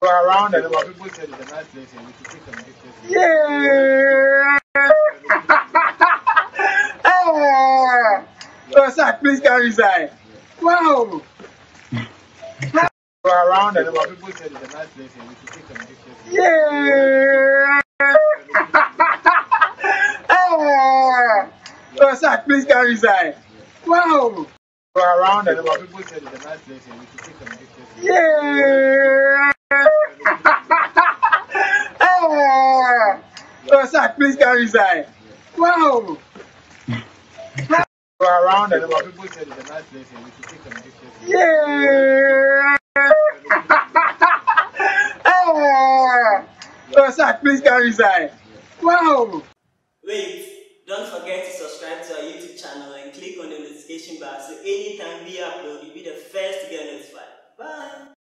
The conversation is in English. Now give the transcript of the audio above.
around and about people said it's a nice place and we should take some pictures. Yeah. Oh, sir, please come inside. Wow. Around and about people said it's a nice place and we should take some pictures. Yeah. Oh, sir, please come inside. Wow. Around and about people said it's a nice place and we should take some pictures. Yeah. Oh, sir, please come inside. Wow. Around and about people said it's a nice place and we should take some pictures. Yeah. Oh, sir, please come inside. Wow. Wait, don't forget to subscribe to our YouTube channel and click on the notification bar so anytime we upload, you'll be the first to get notified. Bye.